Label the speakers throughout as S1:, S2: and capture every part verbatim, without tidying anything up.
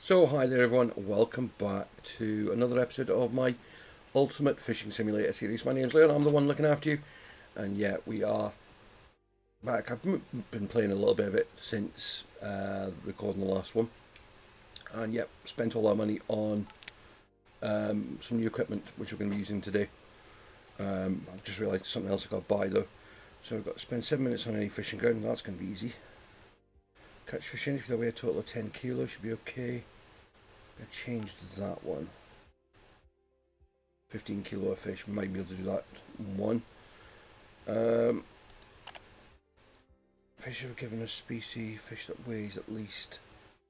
S1: So hi there everyone, welcome back to another episode of my Ultimate Fishing Simulator series. My name's Leon, I'm the one looking after you, and yeah, we are back. I've been playing a little bit of it since uh, recording the last one, and yeah, spent all our money on um, some new equipment which we're going to be using today. Um, I've just realised something else I've got to buy though, so I've got to spend seven minutes on any fishing ground, and that's going to be easy. Catch fish energy with a weigh a total of ten kilos, should be okay. I'm going to change that one. fifteen kilo of fish, might be able to do that in one. Um, fish have given a species, fish that weighs at least.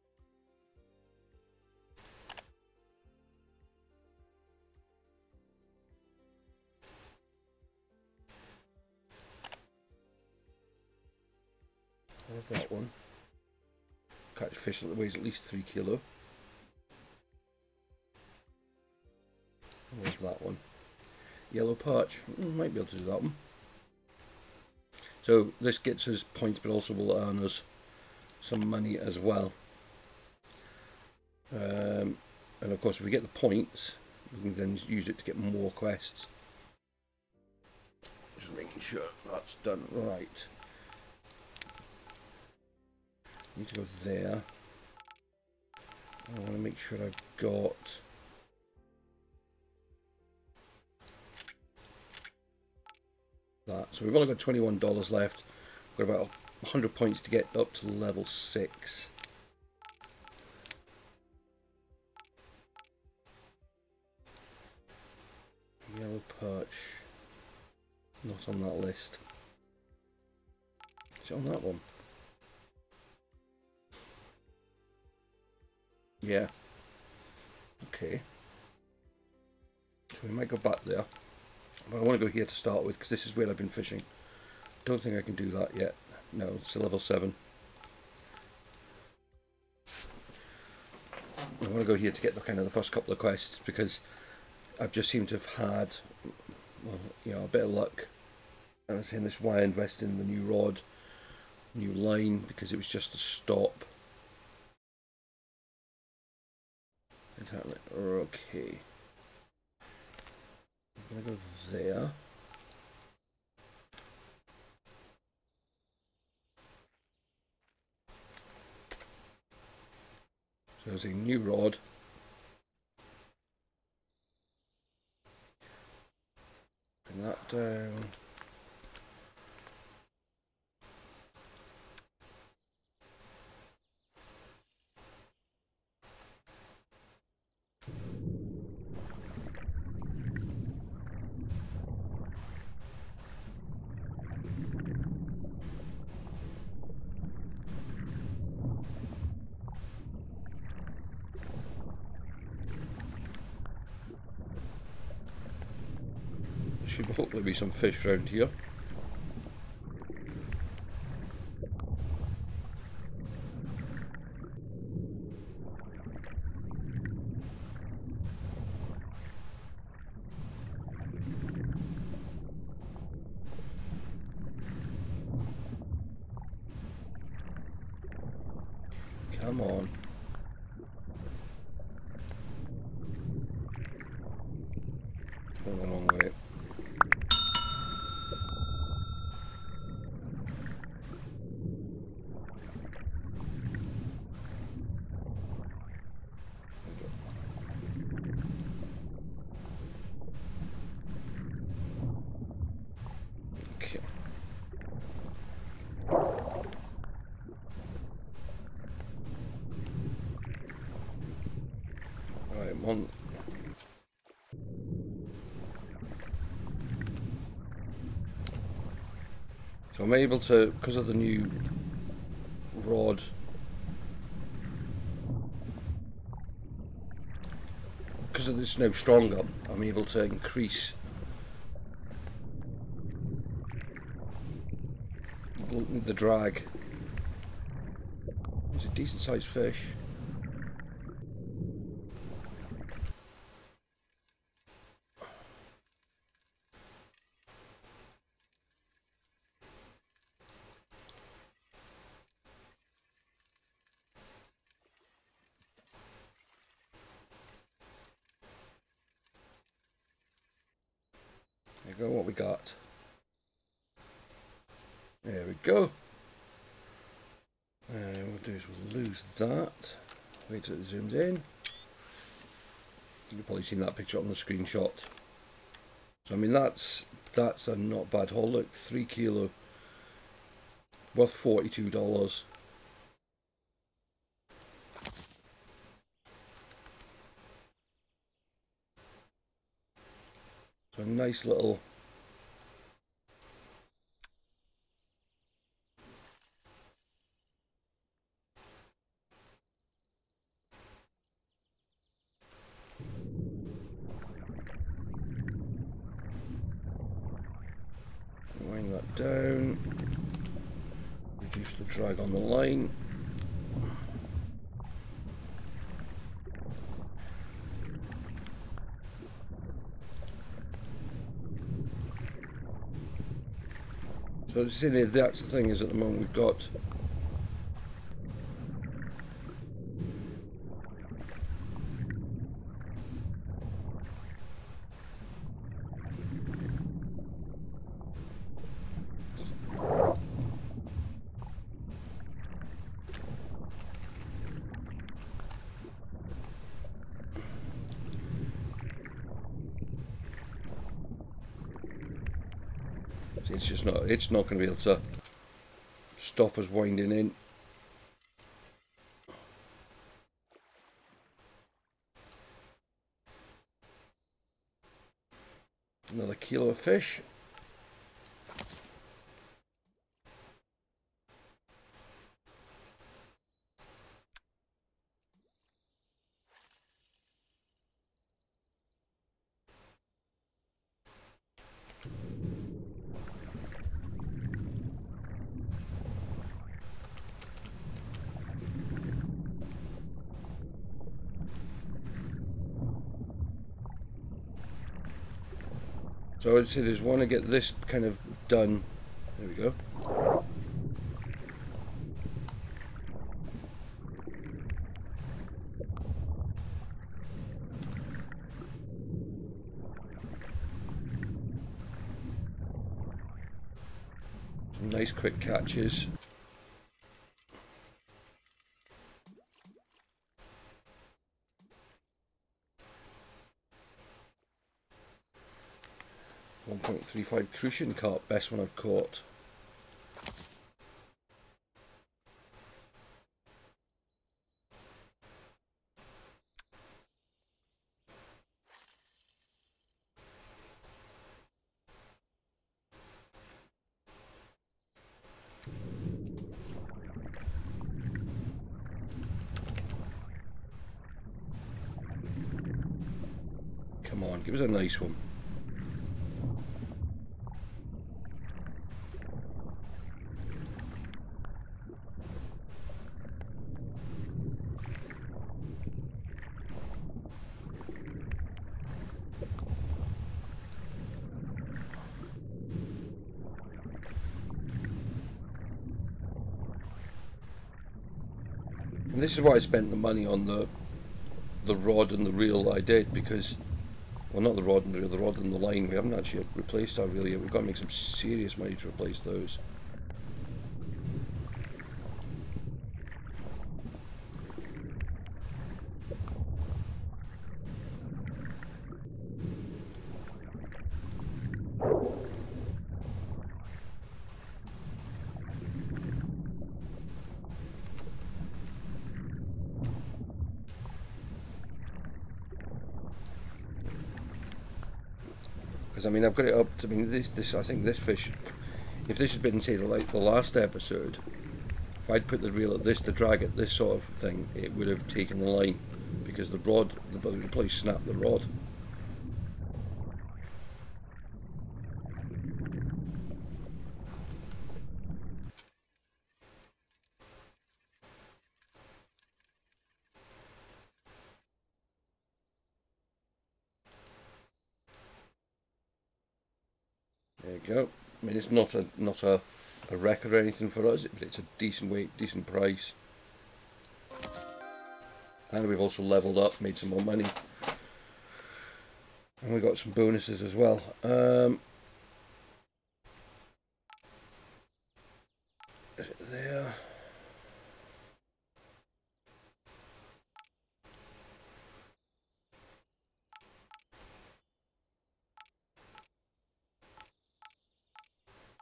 S1: I love that one. Catch fish that weighs at least three kilo. I love that one. Yellow perch, might be able to do that one. So this gets us points, but also will earn us some money as well. Um, and of course, if we get the points, we can then use it to get more quests. Just making sure that's done right. Need to go there. I want to make sure I've got that. So we've only got twenty-one dollars left. We've got about one hundred points to get up to level six. Yellow perch. Not on that list. Is it on that one? Yeah. Okay. So we might go back there. But I want to go here to start with because this is where I've been fishing. Don't think I can do that yet. No, it's a level seven. I want to go here to get the kind of the first couple of quests because I've just seemed to have had, well, you know, a bit of luck. And I was saying this why I invested in the new rod, new line, because it was just a stop. Okay. I'm gonna go there. So there's a new rod. Bring that down. Should hopefully be some fish around here. Come on. It's going the wrong way. Okay. Alright, I'm on. So I'm able to, because of the new rod, because of this now stronger, I'm able to increase the drag. It's a decent sized fish. we go, what we got? There we go. And uh, what we'll do is we'll lose that. Wait till it zooms in. You've probably seen that picture on the screenshot. So I mean that's that's a not bad haul. Look, three kilo, worth forty-two dollars. So a nice little. Wind that down, reduce the drag on the line. So as I say, that's the thing is at the moment we've got it's just not it's not going to be able to stop us winding in. Another kilo of fish. So I'd say there's one to get this kind of done. There we go. Some nice quick catches. one point three five crucian carp, best one I've caught. Come on, give us a nice one. And this is why I spent the money on the the rod and the reel I did, because, well, not the rod and the reel, the rod and the line. We haven't actually replaced our reel yet. We've got to make some serious money to replace those. Because I mean, I've got it up to, I mean, this, this, I think this fish, if this had been, say, like the last episode, if I'd put the reel at this to drag it, this sort of thing, it would have taken the line, because the rod, the would have probably snapped the rod. There you go. I mean, it's not a not a, a record or anything for us, but it's a decent weight, decent price. And we've also leveled up, made some more money. And we got some bonuses as well. Um,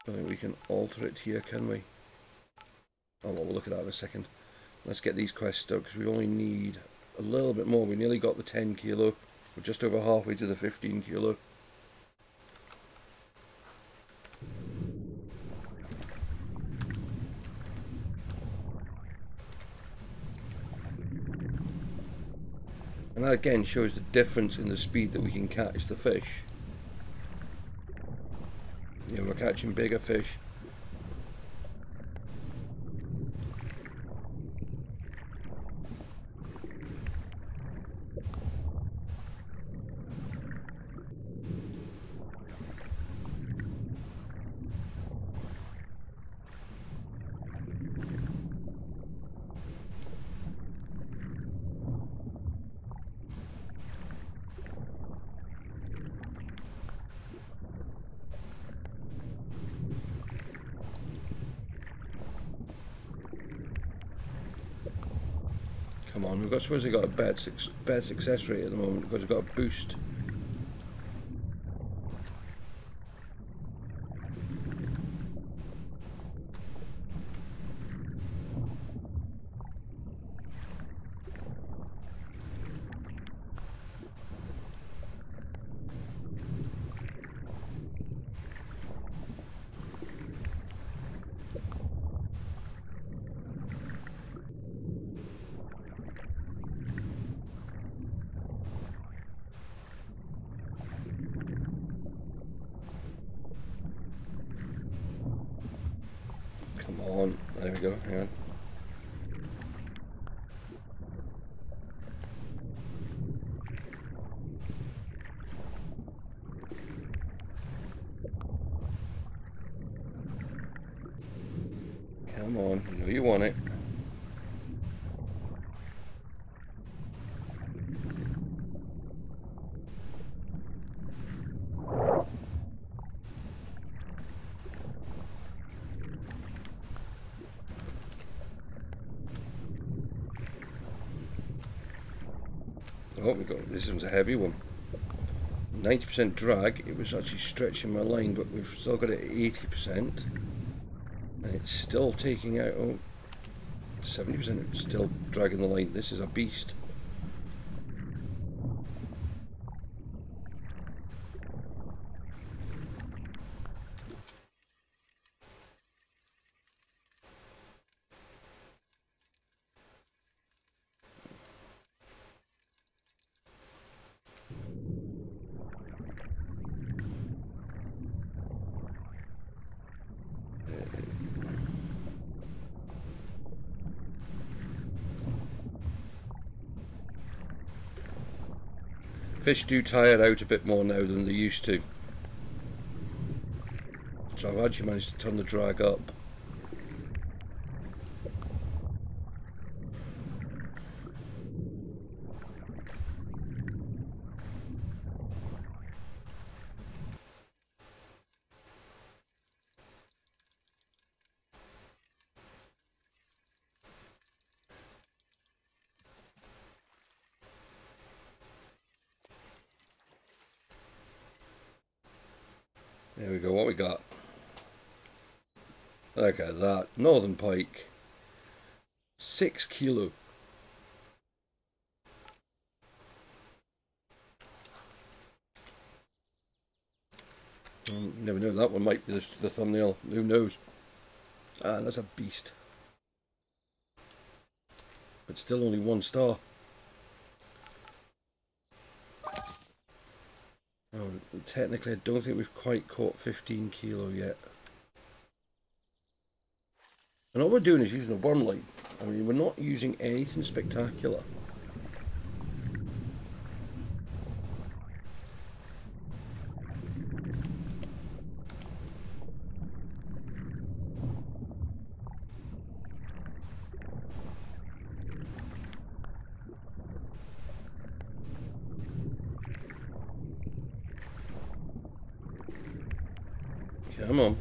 S1: I think we can alter it here, can we? Oh, well, we'll look at that in a second. Let's get these quests done, because we only need a little bit more. We nearly got the ten kilo. We're just over halfway to the fifteen kilo. And that again shows the difference in the speed that we can catch the fish. You know, we're catching bigger fish. Come on, we've got, suppose we've got a bad, bad success rate at the moment because we've got a boost. Come on, there we go, hang on. Come on, you know you want it. Oh, we got, this one's a heavy one. ninety percent drag. It was actually stretching my line, but we've still got it at eighty percent. And it's still taking out, oh, seventy percent. It's still dragging the line. This is a beast. Fish do tire out a bit more now than they used to. So I've actually managed to turn the drag up. There we go, what we got? Look at that, northern pike. Six kilo. You never know, that one might be the, the thumbnail, who knows? Ah, that's a beast. But still only one star. Oh, technically I don't think we've quite caught fifteen kilo yet. And all we're doing is using a worm line. I mean, we're not using anything spectacular. Come on.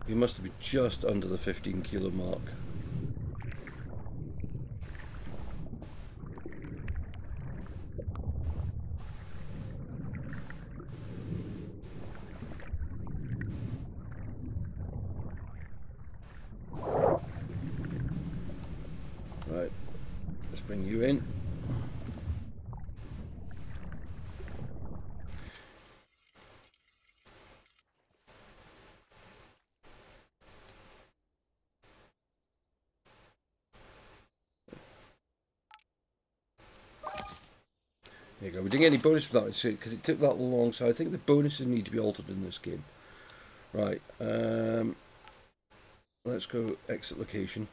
S1: We must be just under the fifteen kilo mark. Right, let's bring you in. There you go. We didn't get any bonus for that because it took that long, so I think the bonuses need to be altered in this game. Right, um, let's go exit location.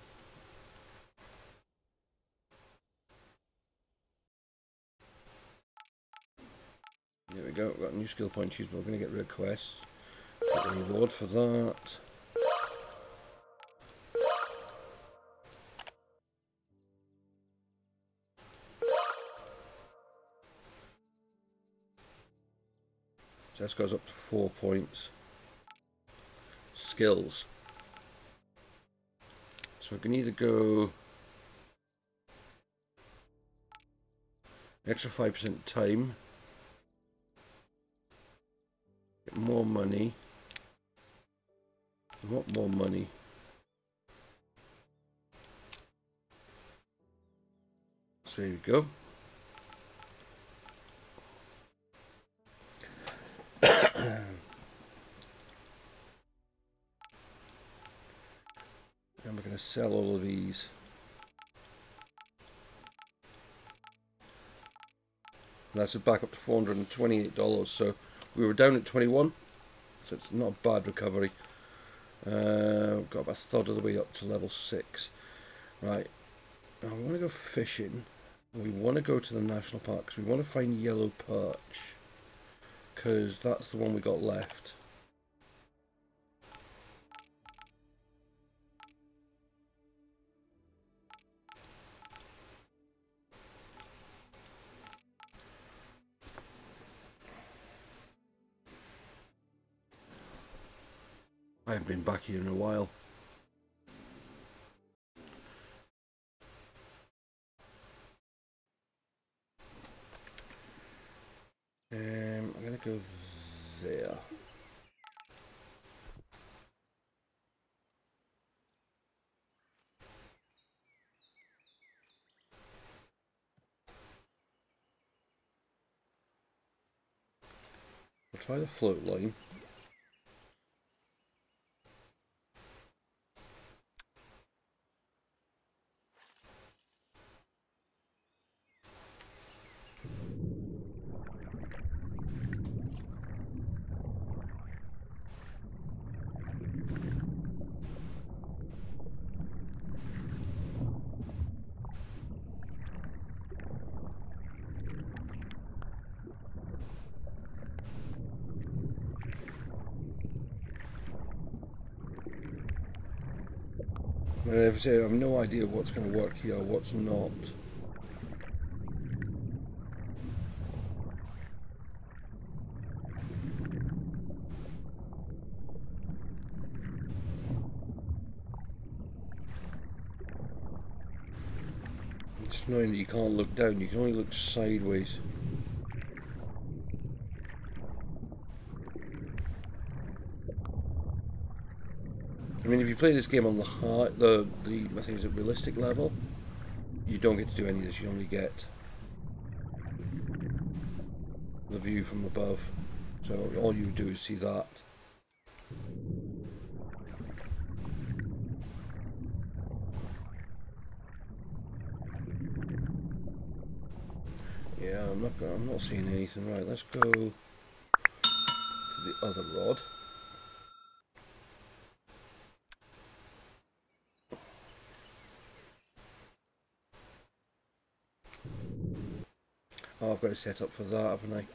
S1: There we go, we've got a new skill point choose, but we're going to get rid of quests. Get the reward for that. So this goes up to four points. Skills. So we can either go extra five percent time, get more money. We want more money. So there we go. And we're going to sell all of these. And that's back up to four hundred twenty-eight dollars. So we were down at twenty-one, so it's not a bad recovery. Uh, we've got about a third of the way up to level six. Right, now we want to go fishing. We want to go to the national park because we want to find yellow perch, because that's the one we got left. I haven't been back here in a while. Um, I'm going to go there. We'll try the float line. I have I have no idea what's going to work here, what's not. It's annoying that you can't look down, you can only look sideways. I mean, if you play this game on the hard, the the I think is it realistic level, you don't get to do any of this. You only get the view from above. So all you do is see that. Yeah, I'm not. I'm not seeing anything. Right, let's go to the other rod. Oh, I've got to set up for that, haven't I?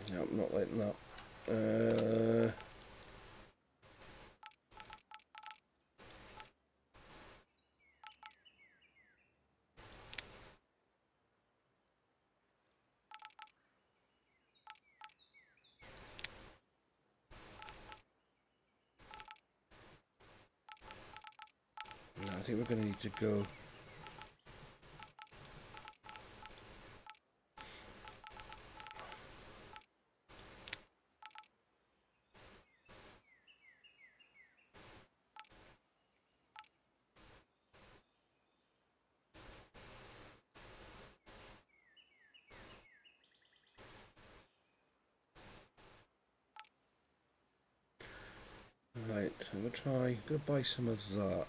S1: No, I'm not letting that. Uh, no, I think we're going to need to go. Right, I'm going to try, I'm going to buy some of that.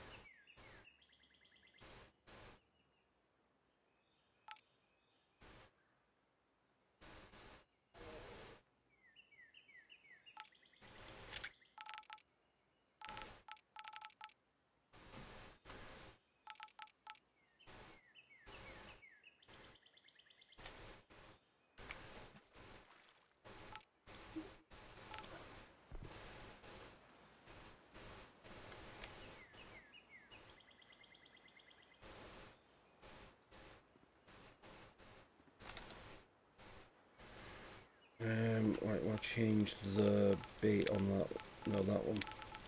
S1: Um, right, we'll change the bait on that, no, that one.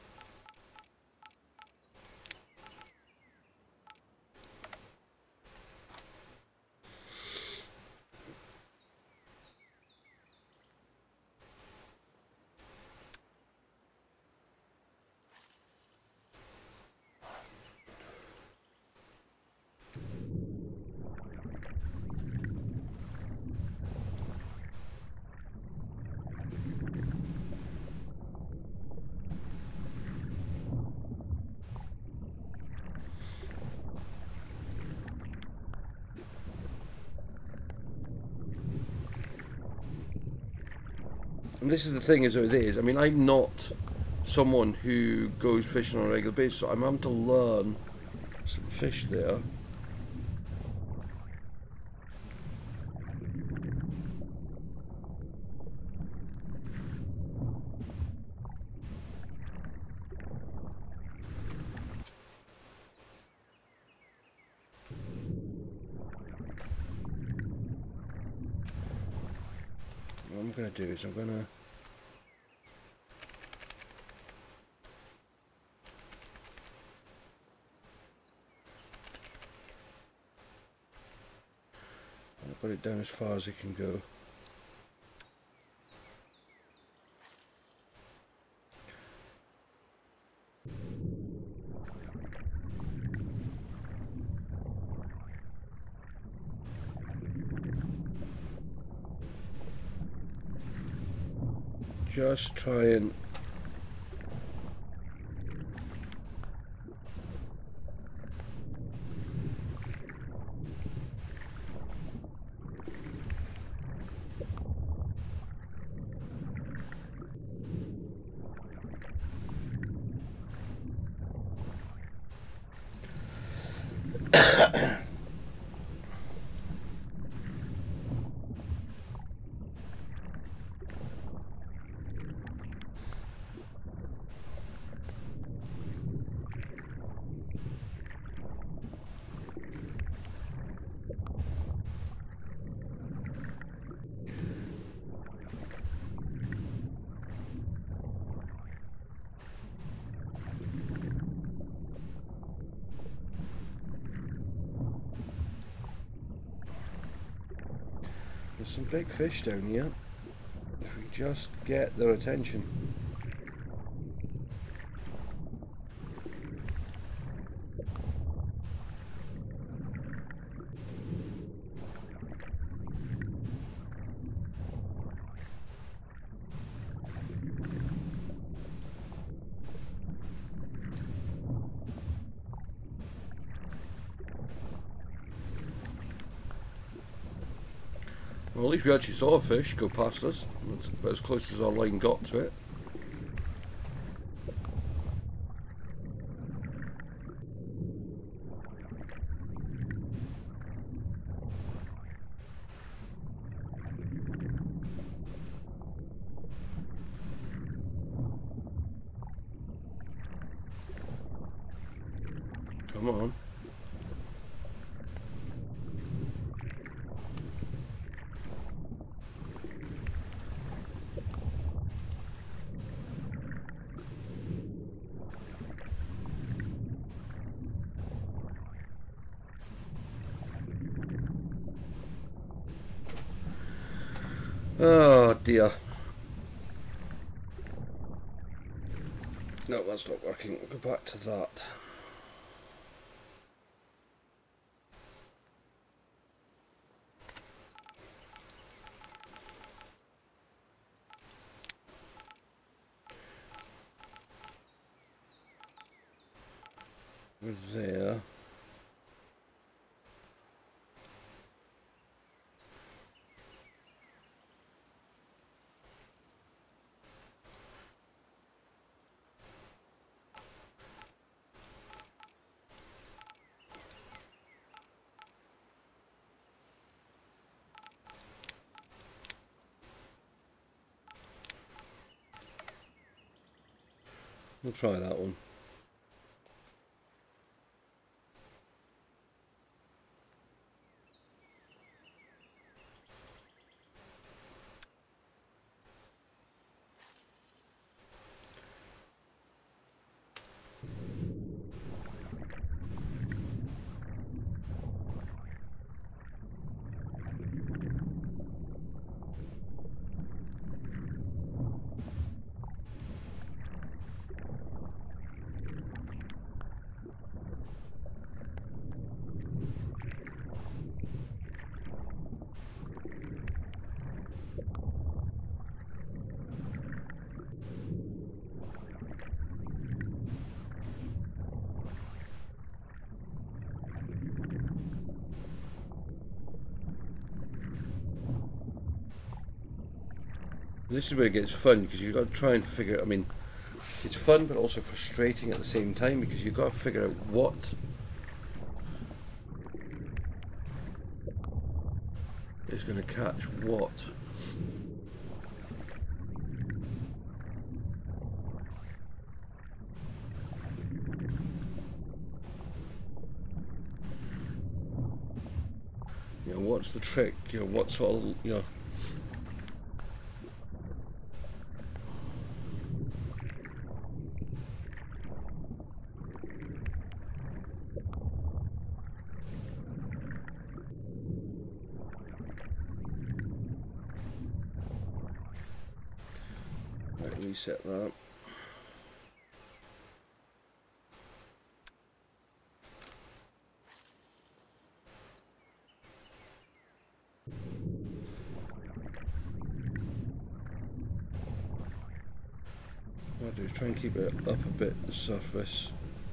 S1: And this is the thing, is what it is. I mean, I'm not someone who goes fishing on a regular basis, so I'm having to learn some fish there. What I'm going to do is I'm going to put it down as far as it can go. Just try and there's some big fish down here. If we just get their attention. Well, at least we actually saw a fish go past us. That's about as close as our line got to it. Come on. Oh dear. No, that's not working. We'll go back to that. We're there. We'll try that one. This is where it gets fun, because you've got to try and figure. I mean, it's fun but also frustrating at the same time, because you've got to figure out what is going to catch what. You know, what's the trick? You know, what sort of, you know. Right, reset that. What I'll do is try and keep it up a bit, the surface.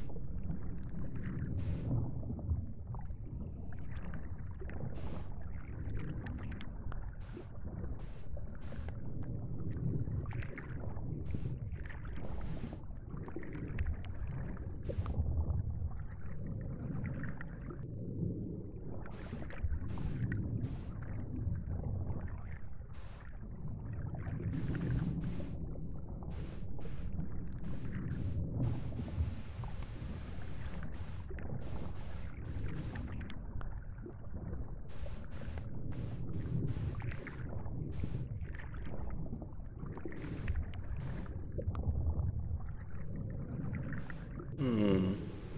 S1: Hmm.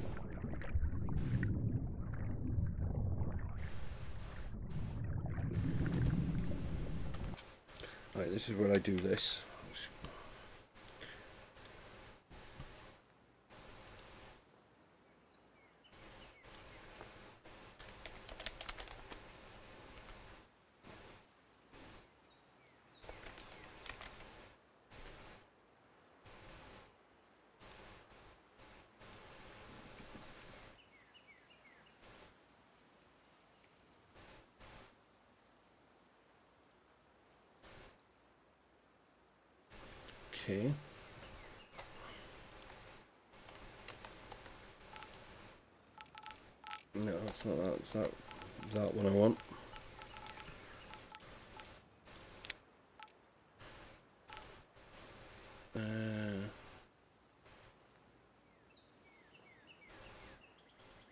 S1: Right, this is where I do this. Okay. No, that's not that. It's that. It's that one I want. Uh,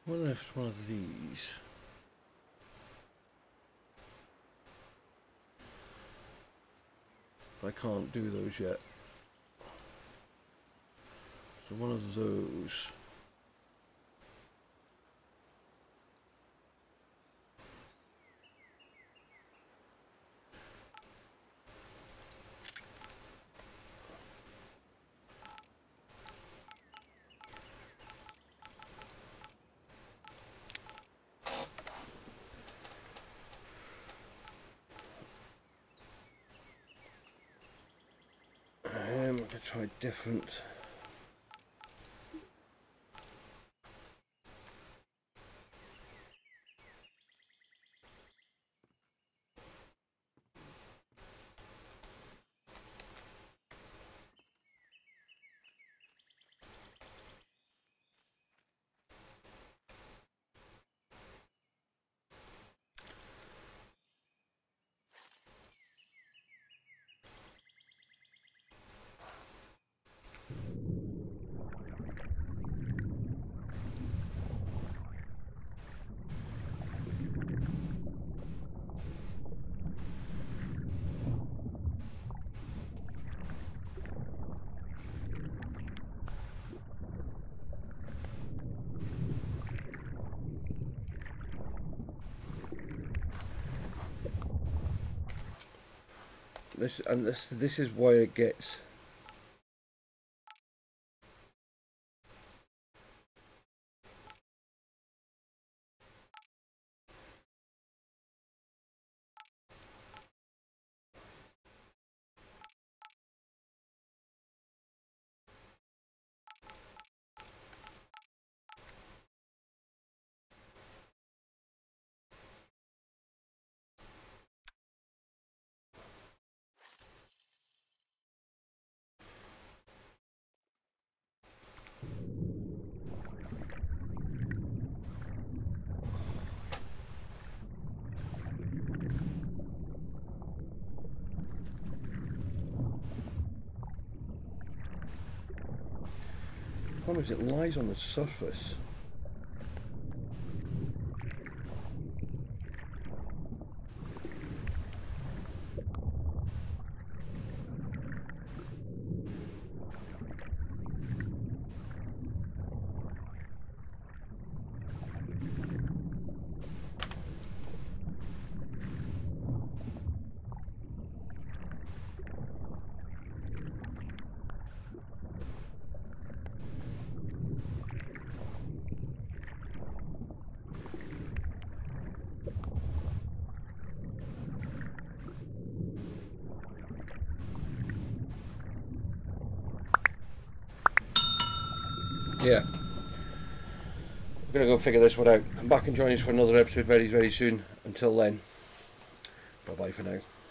S1: I wonder if it's one of these. I can't do those yet. So one of those. Um, I could try different. This and this this is why it gets. The problem is it lies on the surface. Yeah. We're going to go figure this one out. Come back and join us for another episode very, very soon. Until then, bye-bye for now.